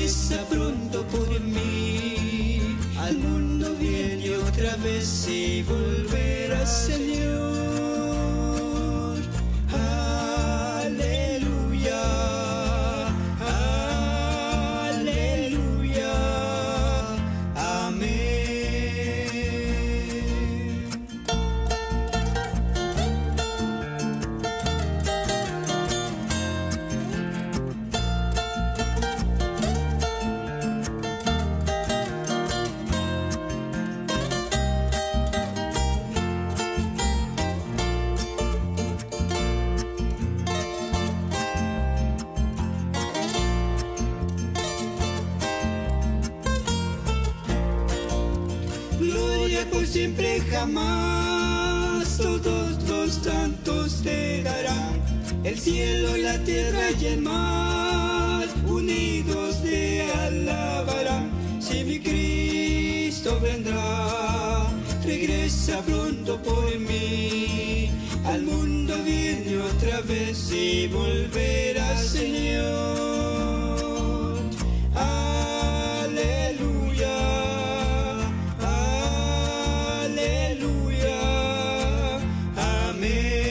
regresa pronto por mí. Al mundo viene otra vez y volverá, Señor. Aleluya, aleluya, amén. Gloria por siempre jamás, todos los santos te darán. El cielo, la tierra y el mar, unidos te alabarán. Si mi Cristo vendrá, regresa pronto por mí. Al mundo viene otra vez y volverá, Señor. Aleluya, aleluya, amén.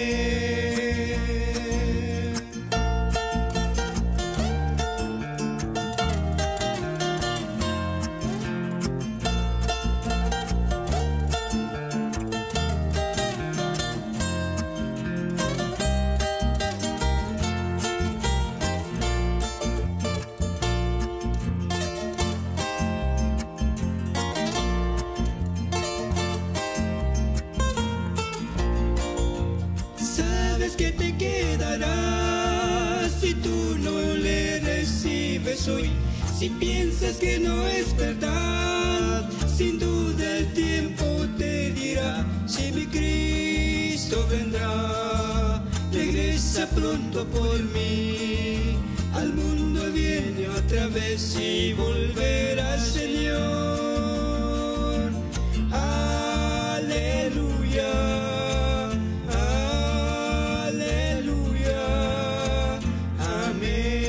Sabes que te quedarás si tú no le recibes hoy. Si piensas que no es verdad, sin duda el tiempo te dirá. Si mi Cristo vendrá, regresa pronto por mí. Al mundo viene otra vez y volverá, Señor. Aleluya, aleluya, amén.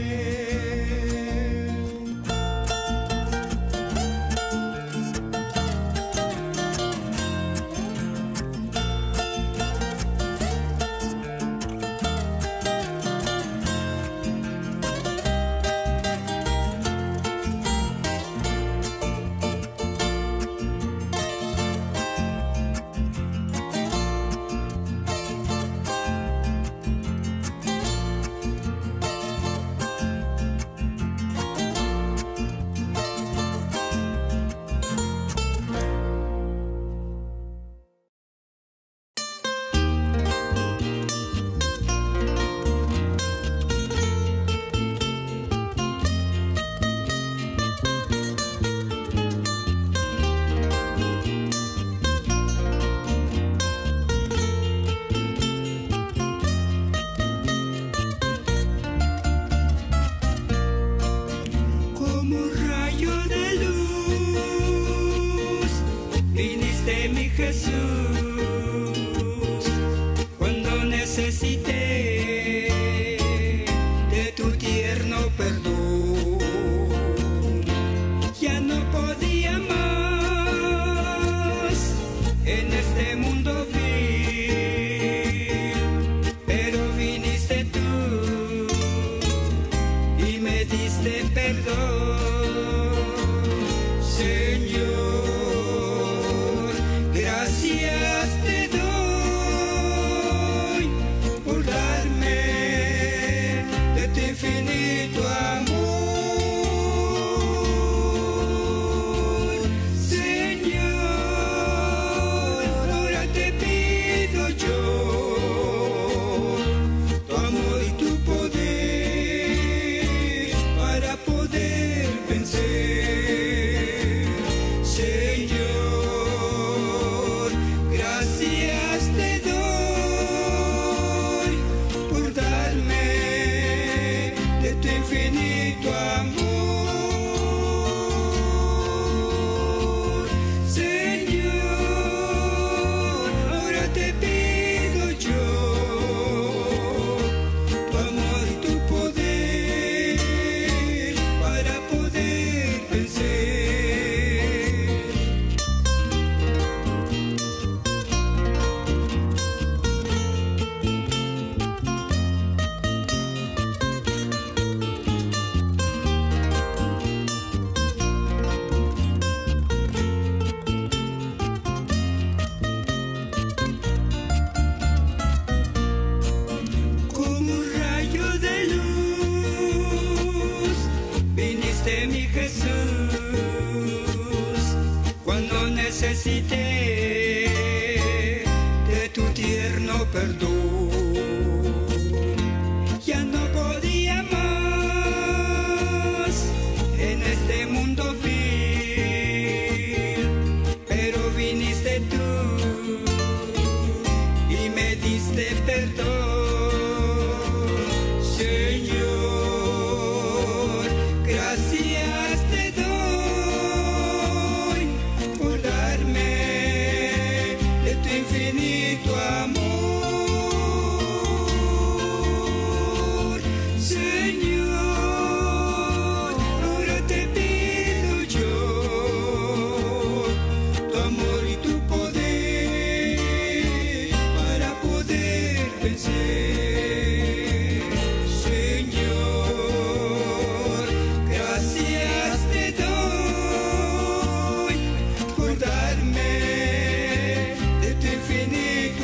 Jesús, cuando necesité de tu tierno perdón, ya no podía más en este mundo vil, pero viniste tú y me diste perdón, Señor. Gracias te doy por darme de tu infinito amor, Señor. Ahora te pido yo tu amor y tu poder para poder vencer, Señor. Gracias te doy por darme de tu infinito amor, Señor. Ahora te pido yo tu amor y tu poder para poder necesité de tu tierno perdón. Ya no podía más en este mundo vil, pero viniste tú y me diste perdón. Señor, gracias te doy por darme de tu infinito amor. Señor, ahora te pido yo tu amor y tu poder para poder vencer. Señor, gracias te doy por darme de tu infinito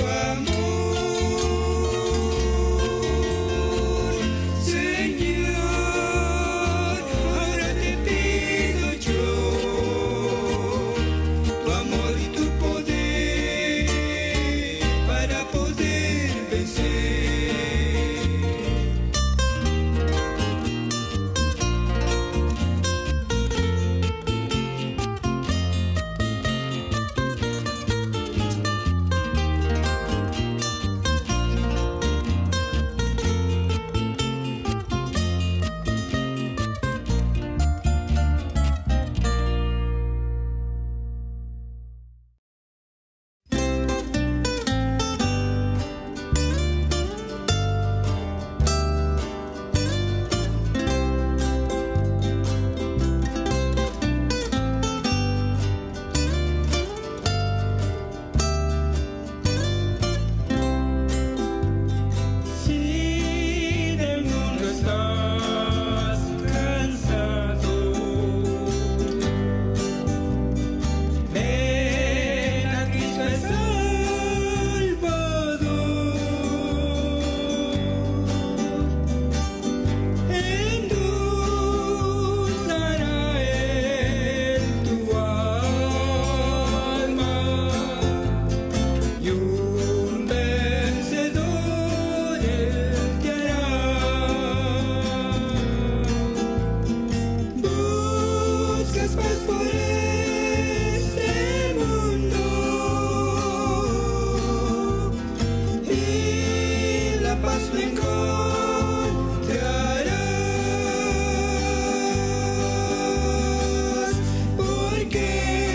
amor. Señor, ahora te pido yo tu amor y tu poder para poder vencer. Si del mundo estás cansado, ven a Cristo el Salvador. Endulzará Él tu alma y un vencedor Él te hará. Buscas paz por este mundo y la paz no encontrarás, porque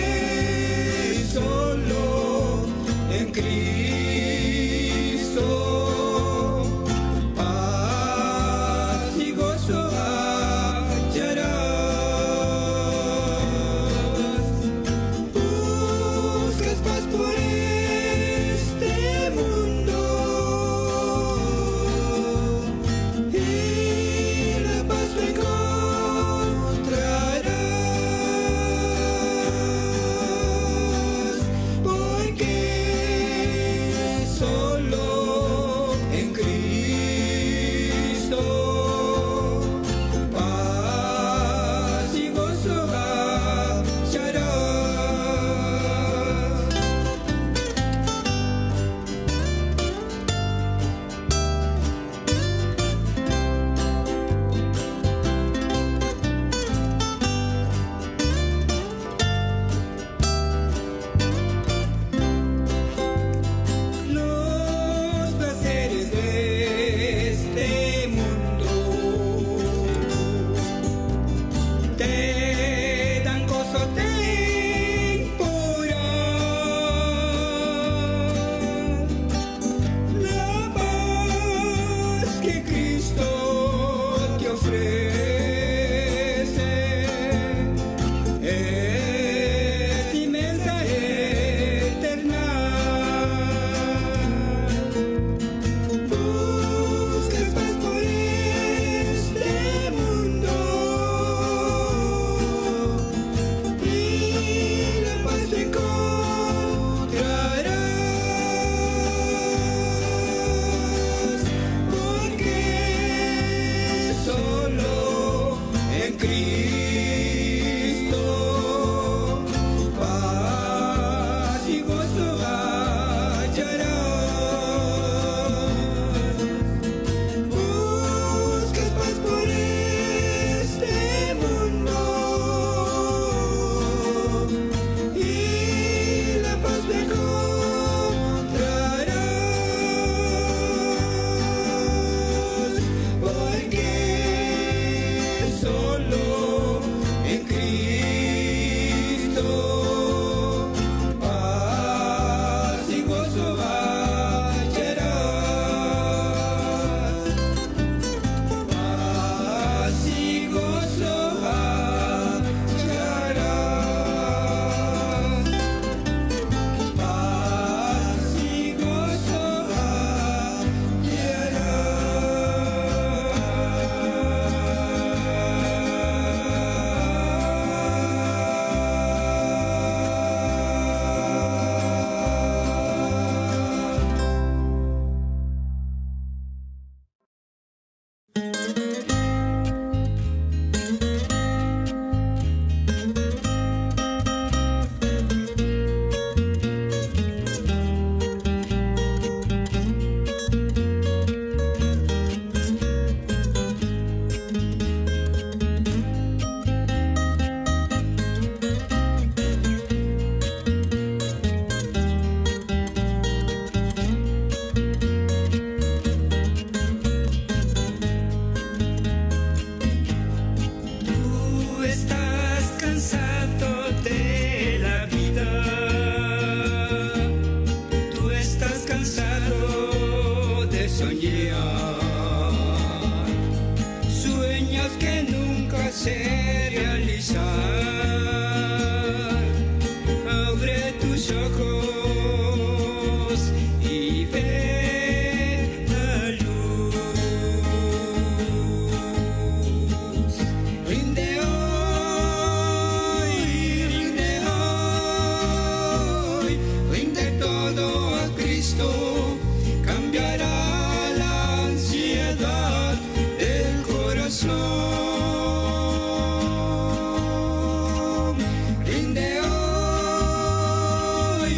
solo en Cristo paz y gozo hallarás. Buscas paz por este mundo y la paz no encontrarás, porque solo en Cristo paz y gozo hallarás. Los placeres de este mundo te dan gozo temporal. La paz que Cristo te ofrece es inmensa, eterna. Buscas paz por este mundo y la paz no encontrarás, porque solo en Cristo paz se realizar. Abre tus ojos y ve la luz. Rinde hoy, rinde todo a Cristo. Cambiará la ansiedad del corazón. Rinde hoy,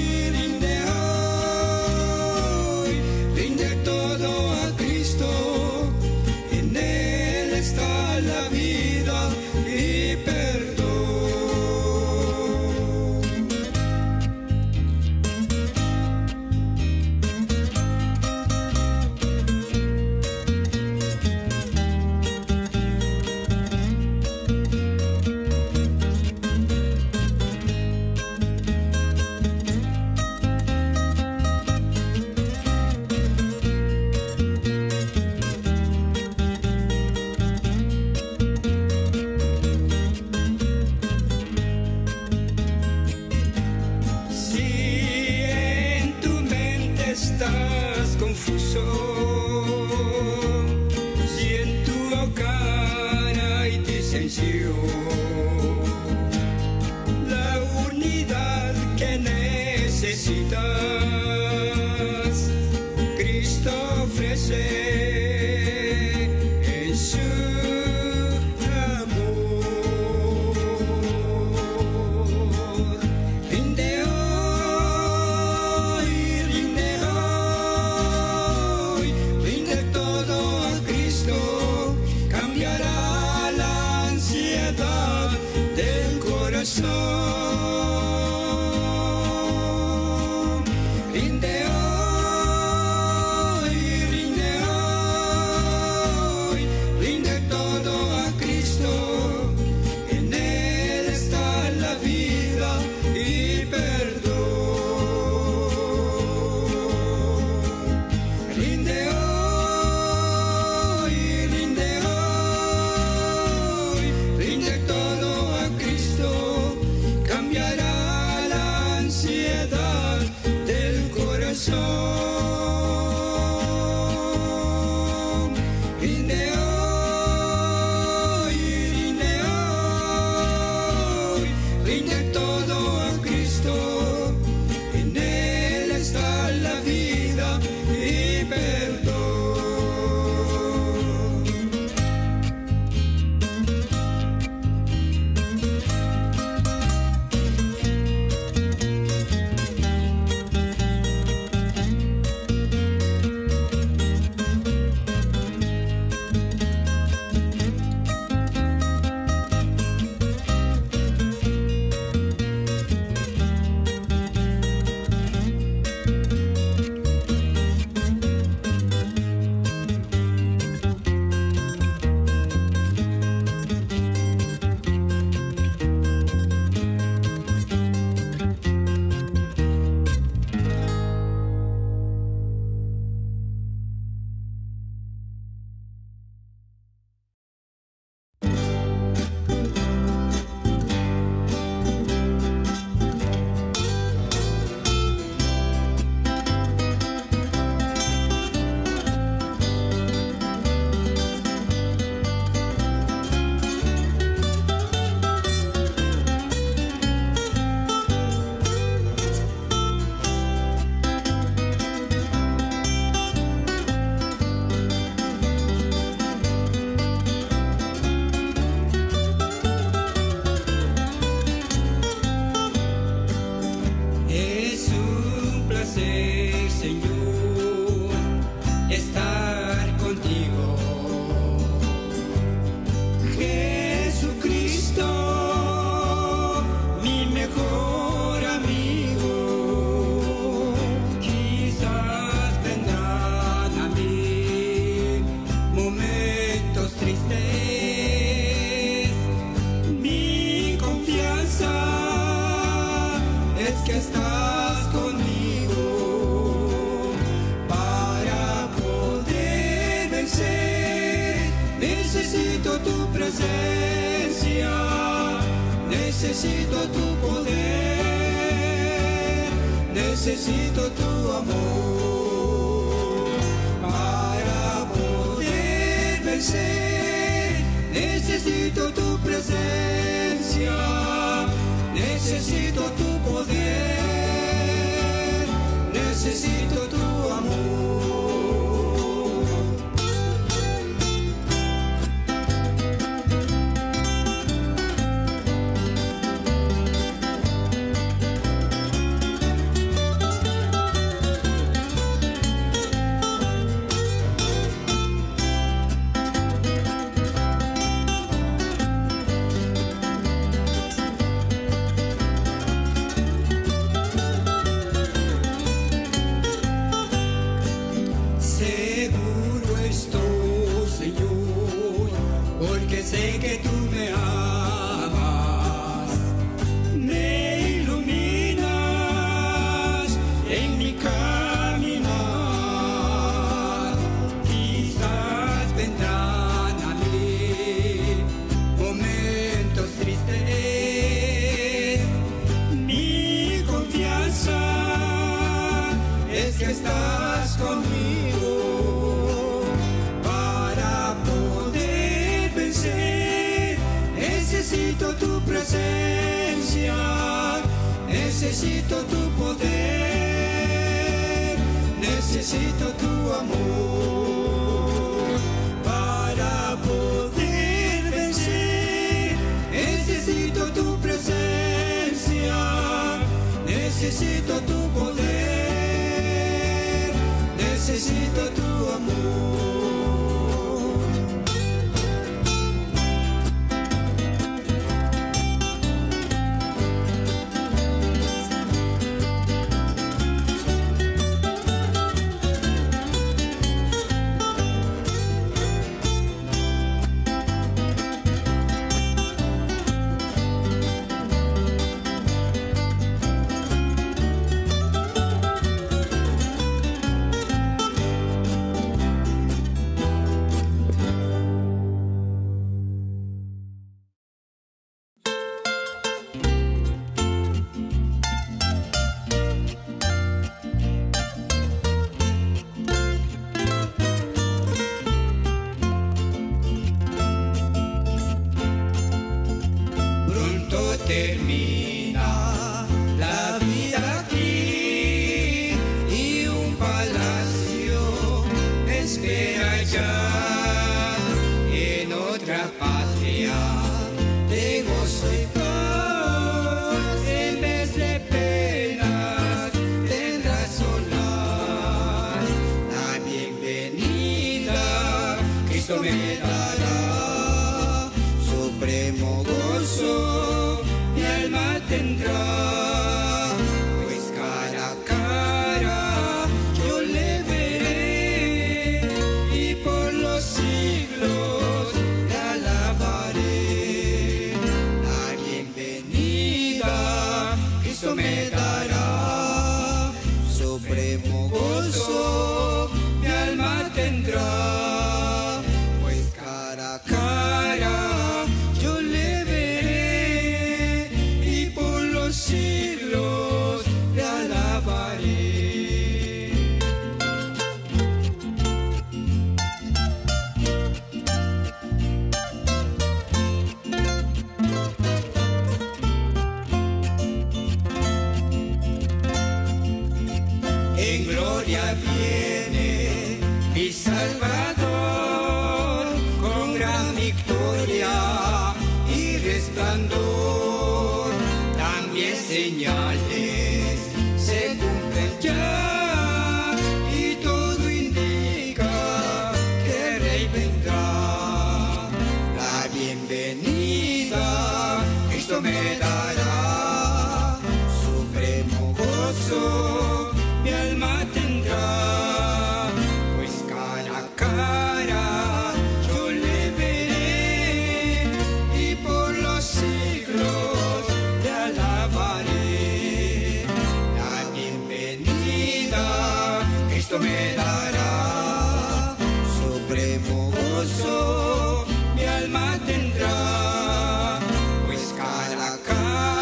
rinde todo a Cristo. En Él está la vida y perdón. Estás confuso, si en tu hogar hay disensión, la unidad que necesitas, Cristo ofrece en su amor. Rinde cambiará la ansiedad del corazón. Rinde hoy, rinde todo a Cristo. En Él está la vida y perdón. Rinde rinde todo a Cristo, cambia necesito tu poder, necesito tu amor para poder vencer. Necesito tu presencia, necesito tu poder, necesito tu amor. Sé que tú me amas, me iluminas en mi caminar. Quizás vendrán a mí momentos tristes. Mi confianza es que estás conmigo. Necesito tu presencia, necesito tu poder, necesito tu amor para poder vencer. Necesito tu presencia, necesito tu poder, necesito tu amor. Termina la vida aquí y un palacio espera ya en otra patria de gozo y paz. En vez de penas tendrás solas. La bienvenida Cristo me dará, supremo gozo mi alma tendrá, pues cara a cara yo le veré y por los siglos le alabaré. La bienvenida Cristo me dará, supremo gozo mi alma tendrá, pues cara a cara yo le veré y por los siglos le alabaré. En gloria viene mi Salvador, con gran victoria y resplandor. También señales se cumplen ya y todo indica que el Rey vendrá. La bienvenida Cristo me dará, supremo gozo mi alma tendrá, pues cara a cara yo le veré y por los siglos le alabaré. La bienvenida Cristo me dará, supremo gozo mi alma tendrá, pues cara a cara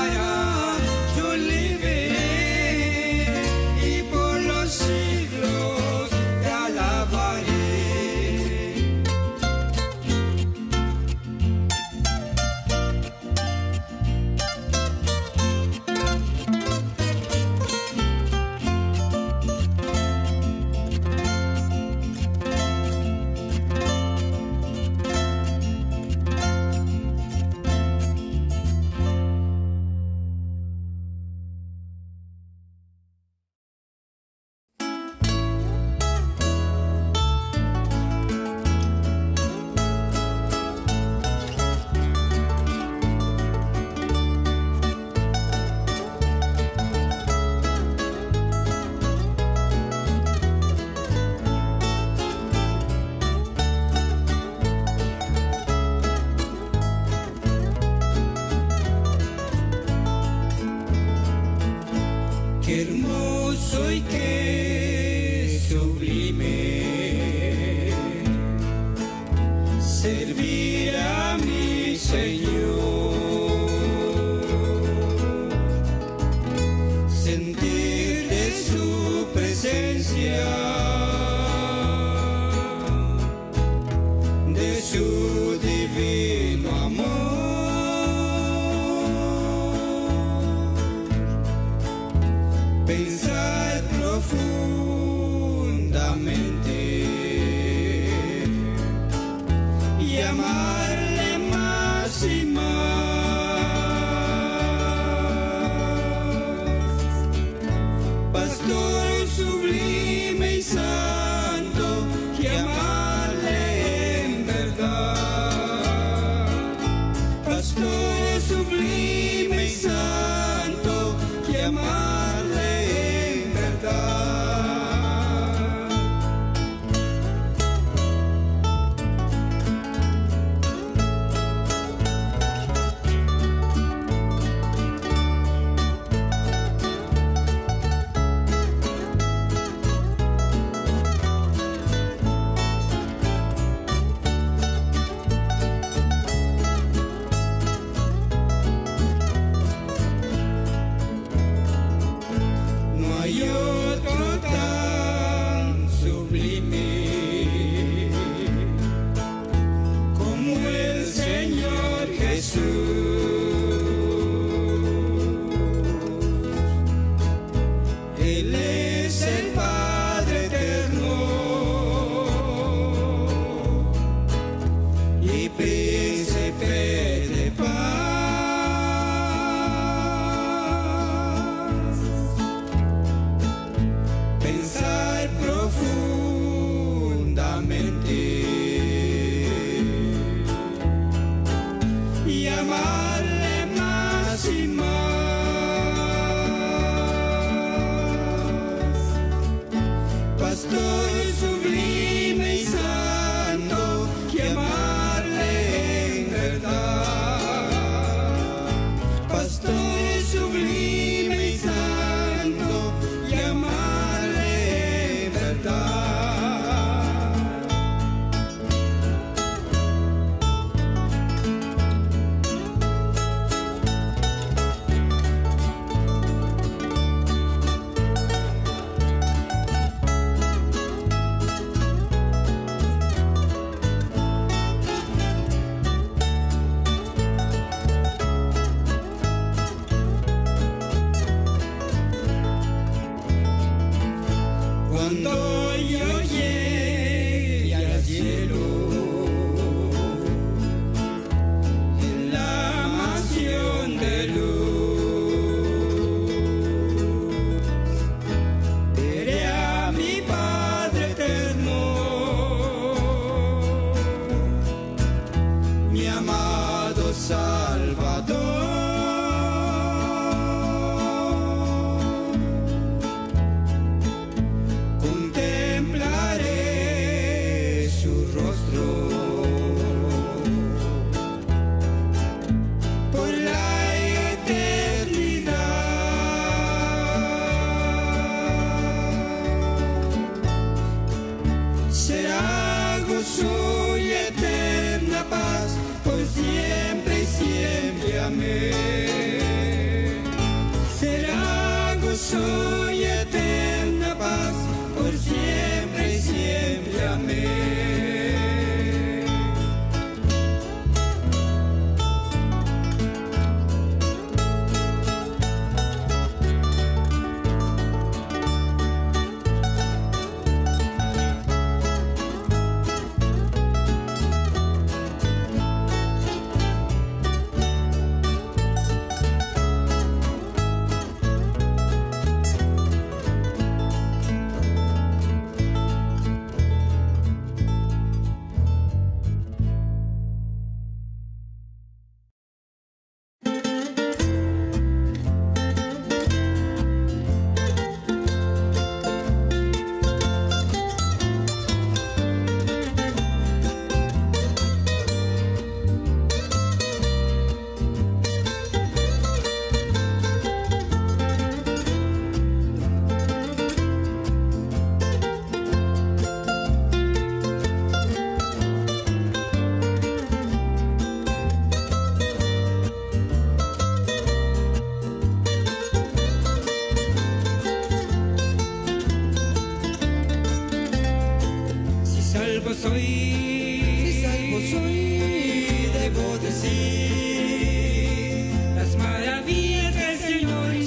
soy que sublime servir a mi Señor, sentir de su presencia, de su divino amor, pensar profundamente y amarle más y más. Pastor sublime y santo, que amarle en verdad. Pastor sublime y santo, que amarle en verdad. No hay otro tan sublime como el Señor Jesús. Él es el Padre eterno y príncipe de paz. Pensar profundamente y amarle más y más. Pastor sublime y santo, que amarle en verdad. Pastor sublime y santo, y amarle en verdad. Cuando yo llegue al cielo, en la mansión de luz, veré a mi Padre eterno, mi amado Salvador. Contemplaré su rostro por la eternidad. Será gozo y eterna paz por siempre y siempre. Amén. Será gozo y eterna paz por siempre y siempre. Amén.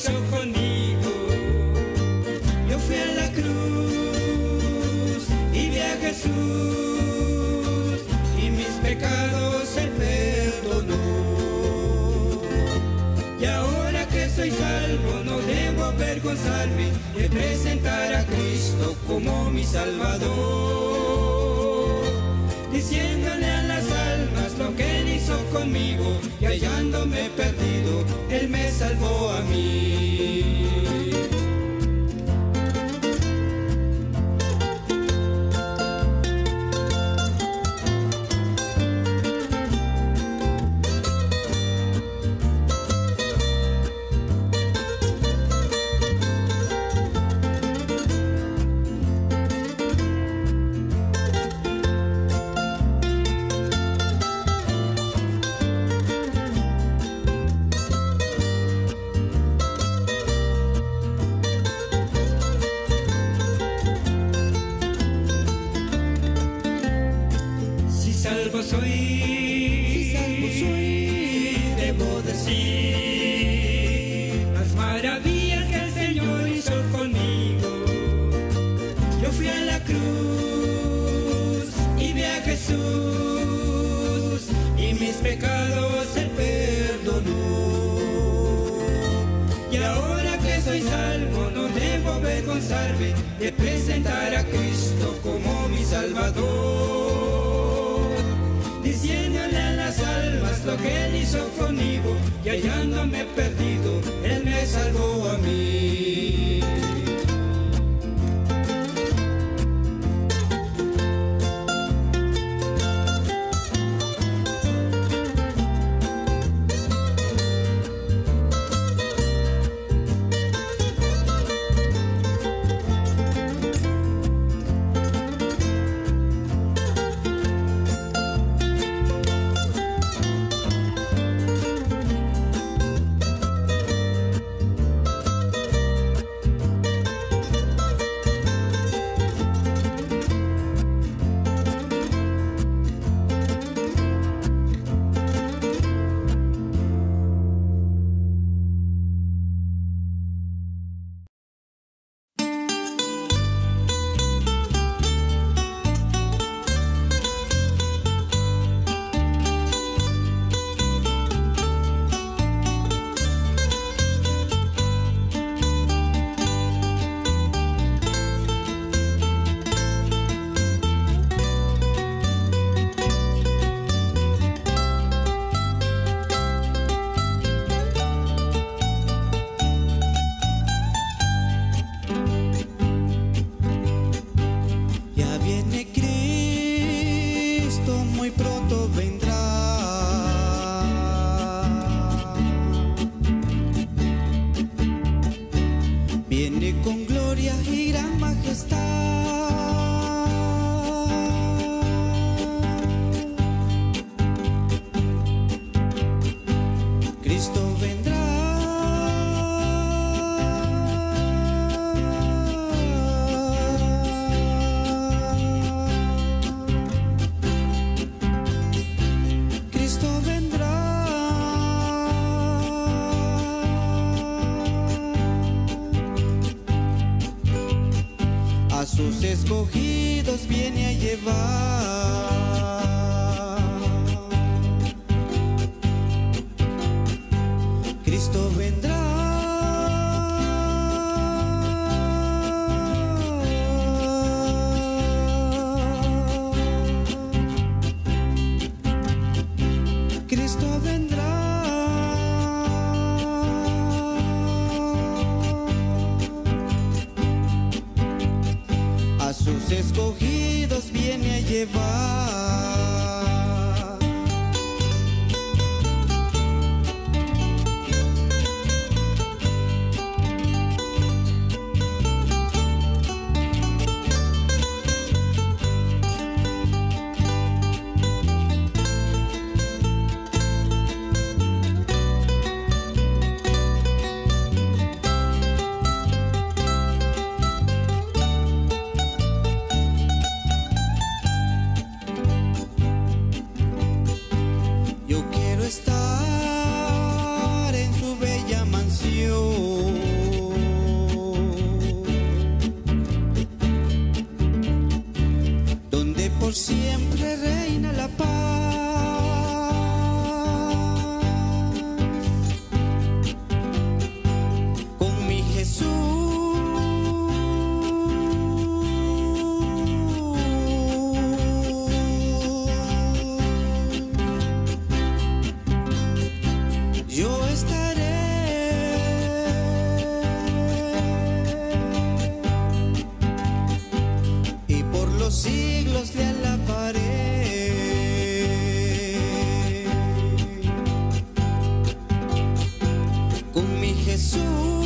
hizo conmigo. Yo fui a la cruz y vi a Jesús y mis pecados Él perdonó. Y ahora que soy salvo no debo avergonzarme de presentar a Cristo como mi Salvador, diciéndole a las almas lo que Él hizo conmigo, y hallándome perdido, Él me salvó a mí. Si salvo soy, debo decir las maravillas que el Señor hizo conmigo. Yo fui a la cruz y vi a Jesús y mis pecados Él perdonó. Y ahora que soy salvo no debo avergonzarme de presentar a Cristo como mi Salvador, diciéndole a las almas lo que Él hizo conmigo, y hallándome perdido, Él me salvó a mí. Escogidos viene a llevar. Cristo vendrá. Cristo vendrá. Sus escogidos viene a llevar. estaré y por los siglos le alabaré. Con mi Jesús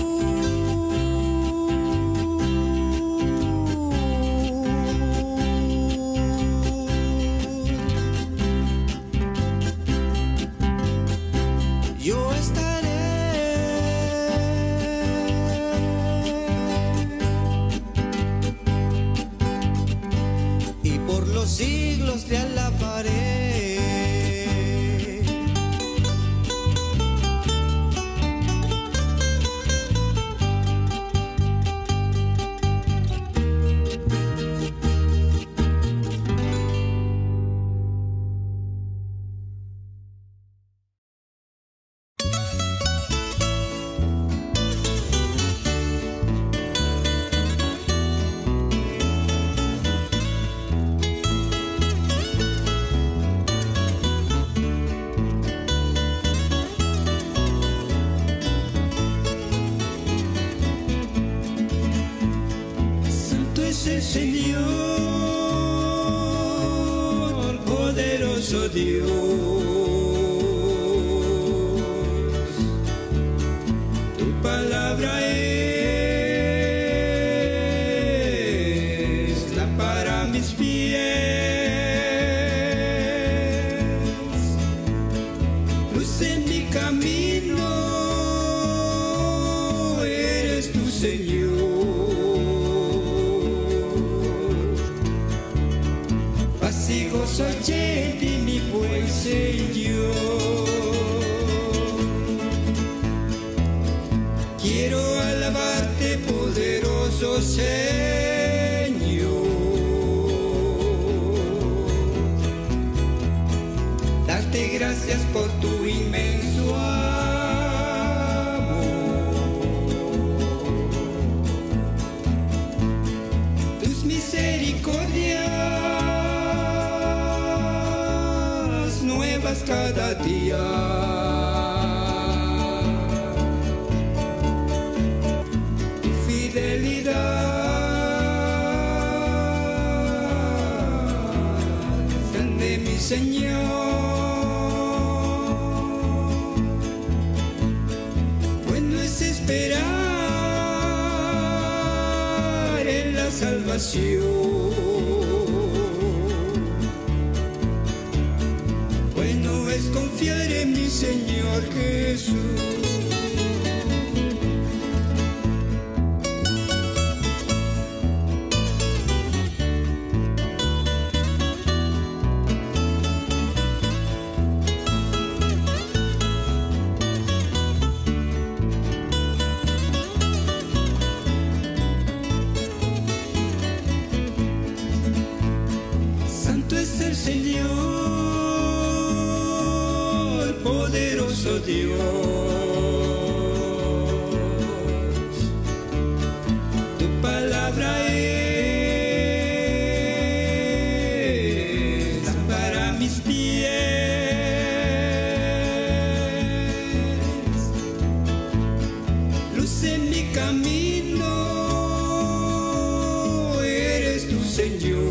yo estaré y por los siglos le alabaré. El Señor, poderoso Dios, tu palabra es lámpara a mis pies, luz en mi camino, eres tu Señor. Y gozo llene mi buen Señor. Quiero alabarte, poderoso Señor. Darte gracias por tu inmenso amor. Tus misericordias nuevas cada día. Tu fidelidad es grande, mi Señor. Bueno es esperar en la salvación. Confiar en mi Señor Jesús. Santo es el Señor, poderoso Dios, tu palabra es lámpara a mis pies, luz en mi camino, eres tu Señor.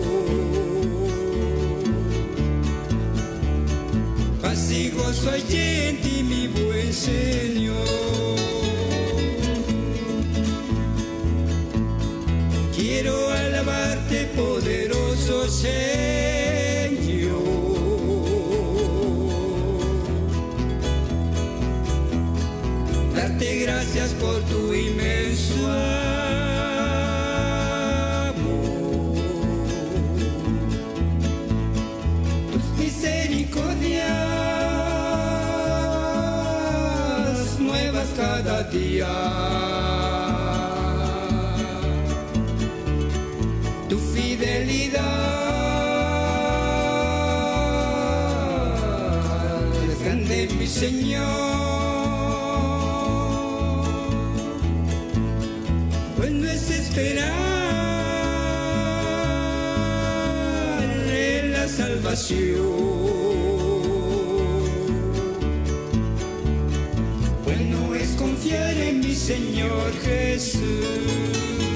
Paz y gozo hay en ti, mi buen Señor. Quiero alabarte, poderoso Señor. Darte gracias por tu inmenso amor. Tus misericordias cada día. Tu fidelidad es grande, mi Señor. Bueno es esperar en la salvación. Señor Jesús.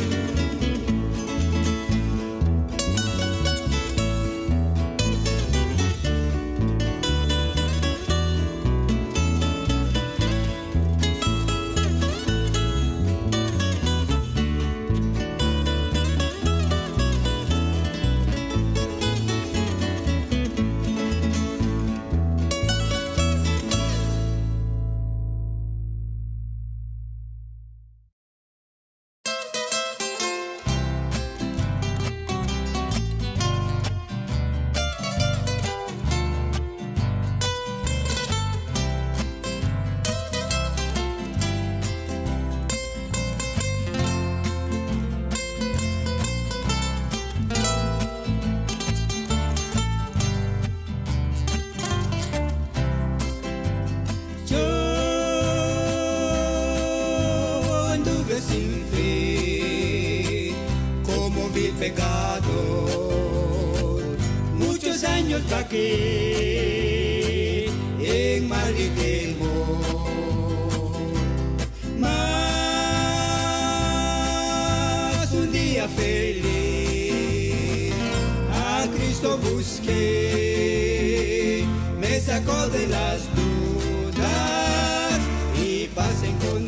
Pecador, muchos años pagué en mal y temor, mas un día feliz a Cristo busqué, me sacó de las dudas y paz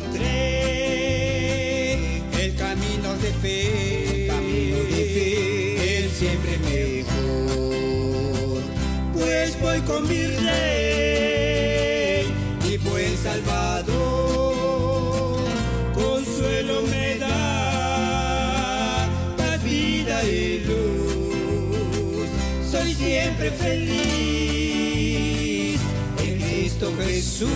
encontré, el camino de fe. Siempre mejor, pues voy con mi Rey y buen Salvador, consuelo me da, paz, vida y luz, soy siempre feliz en Cristo Jesús,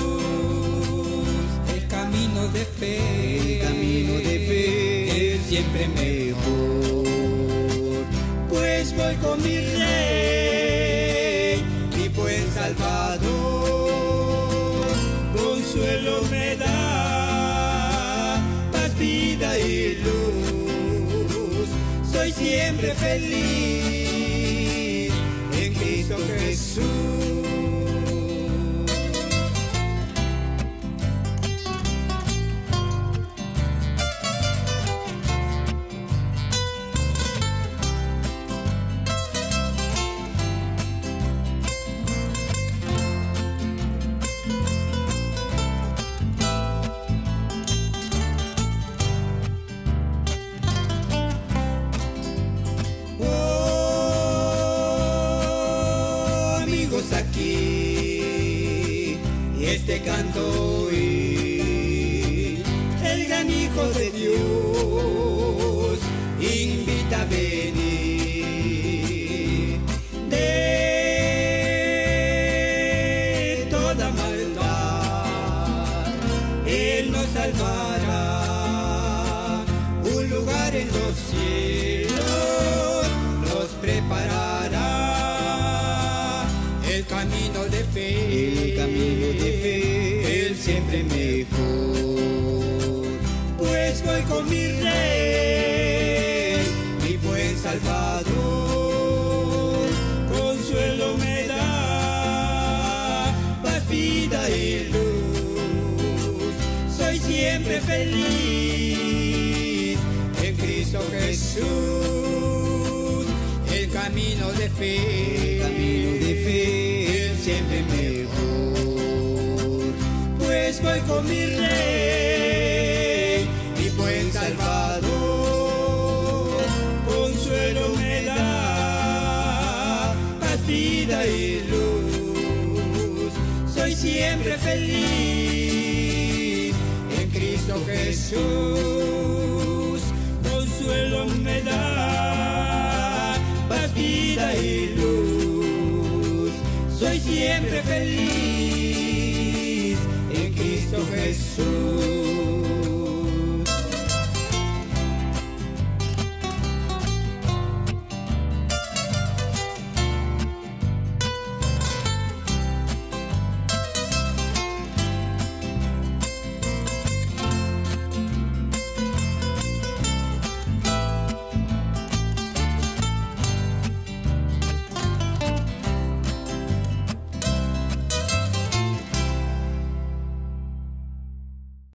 el camino de fe, es siempre mejor. Pues voy con mi Rey, mi buen Salvador, consuelo me da, paz, vida y luz, soy siempre feliz en Cristo Jesús. Aquí y este canto y el gran Hijo de Dios invita a venir de toda maldad, Él nos salvará, un lugar en los cielos nos preparará. El camino de fe, Él siempre mejor, pues voy con mi Rey, mi buen Salvador, consuelo me da, paz, vida y luz, soy siempre feliz en Cristo Jesús, el camino de fe, siempre mejor, pues voy con mi Rey, mi buen Salvador, consuelo me da, paz, vida y luz, soy siempre feliz en Cristo Jesús, consuelo me da, paz, vida y luz, soy siempre feliz en Cristo Jesús.